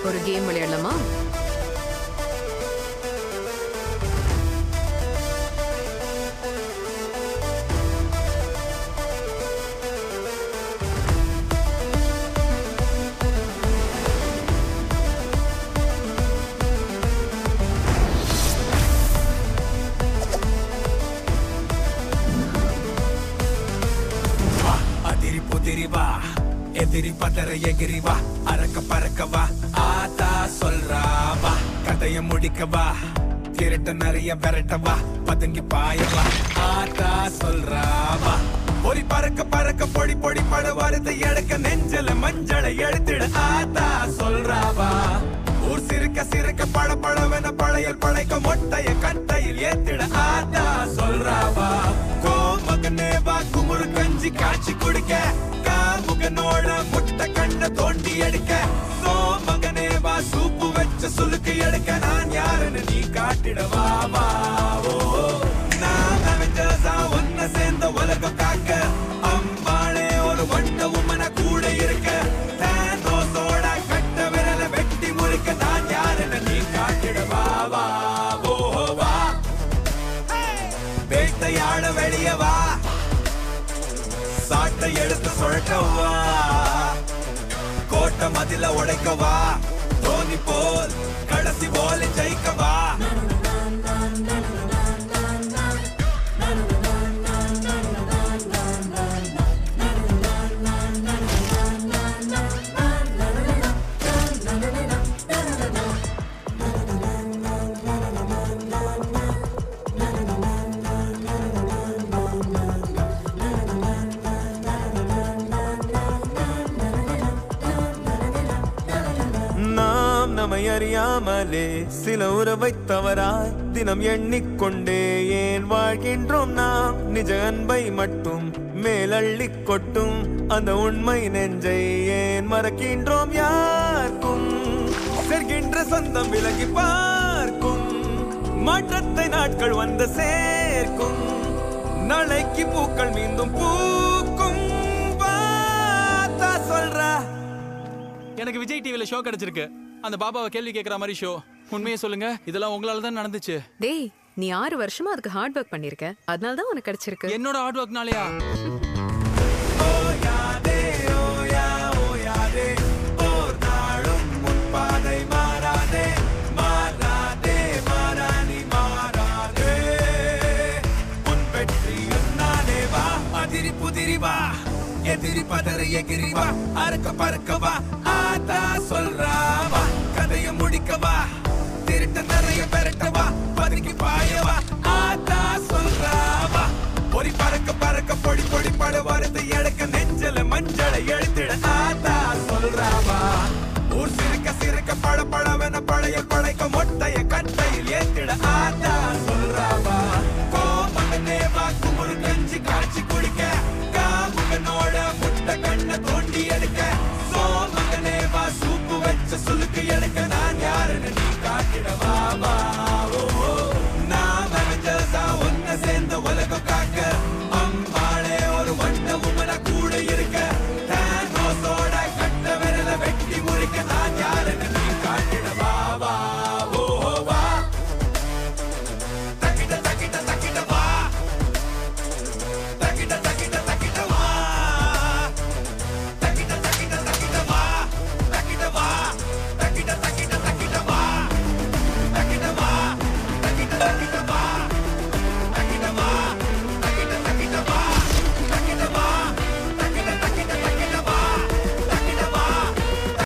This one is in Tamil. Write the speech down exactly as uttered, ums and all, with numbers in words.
ஒரு கேம் விளையாடலாமா? எதிரி பதற எகிரி வா, அறக்க பறக்க வா, ஆதா சொல்றா வா, கதைய முடிக்க வா, திருட்ட நிறைய விரட்ட வா, பதுங்கி பாய வா, ஆதா சொல்றா வா, பொறி பறக்க பறக்க பொடி பொடி பட வருது எடுக்க நெஞ்சல மஞ்சளை எடுத்துட ஆதா சொல்றா வா, ஊர் சிறுக்க சிறுக்க பட படவென பழையல் படைக்க மொட்டைய கட்டையில் ஏத்திட ஆதா சொல்றா வா, கோமகனே வா குமுறு கஞ்சி காய்ச்சி குடிக்க, காமுகனோட முட்டை கண்ண தோண்டி எடுக்க, சோமகனே வா சூப்பு வச்ச சுலுக்கு எடுக்க, நான் யாருன்னு நீ காட்டிடவா வா, ஓ நான் அவெஞ்சர்ஸா ஒன்ன சேர்ந்த உலகம் காக்க, அம்பாளே ஒரு வண்ட உமன கூட இருக்க, தேனோஸோட கட்ட விரல வெட்டி முறிக்க, நான் யாருன்னு நீ காட்டிடவா வா, ஓ வா வேட்டையாட வெளிய வா, சாட்டை எடுத்து சுழட்டவா, கோட்டை மதில உடைக்கவா, தோனி போல் கடைசி போல ஜெயிக்கவா, அறியாமலே சில உறவை தவறாய் தினம் எண்ணிக்கொண்டே ஏன் வாழ்கின்றோம் நாம், நிஜ அன்பை மட்டும் மேலள்ளி கொட்டும் அந்த உண்மை நெஞ்சை ஏன் மறக்கின்றோம், யாருக்கும் செல்கின்ற சொந்தம் விலகி பார்க்கும், மாற்றத்தை நாட்கள் வந்து சேர்க்கும், நாளைக்கு பூக்கள் மீண்டும் பூக்கும், பார்த்தா சொல்றா. எனக்கு விஜய் டிவில ஷோ கிடைச்சிருக்கு, அந்த பாபாவை கேள்வி கேட்கற மாதிரி ஷோ. உண்மையை சொல்லுங்க, இதெல்லாம் உங்களால தான் நடந்துச்சு. டேய், நீ ஆறு வருஷமா அதுக்கு ஹார்ட் ஒர்க் பண்ணிருக்க, அதனால தான் உனக்கு கிடைச்சிருக்கு. என்னோட ஹார்ட் ஒர்க்னாலயா? எதிரி பதற எகிரி வா, அறக்க பறக்க வா, ஆதா சொல்றா வா, கதைய முடிக்க வா, திருட்ட நிறைய விரட்ட வா, பதுங்கி பாய வா, ஆதா சொல்றா வா, பொறி பறக்க பறக்க பொடி பொடி பட வருது எடுக்க நெஞ்சல மஞ்சளை எழுத்திட ஆதா சொல்றா வா, ஊர் சிறுக்க சிறுக்க பட படவென பழைய படைக்க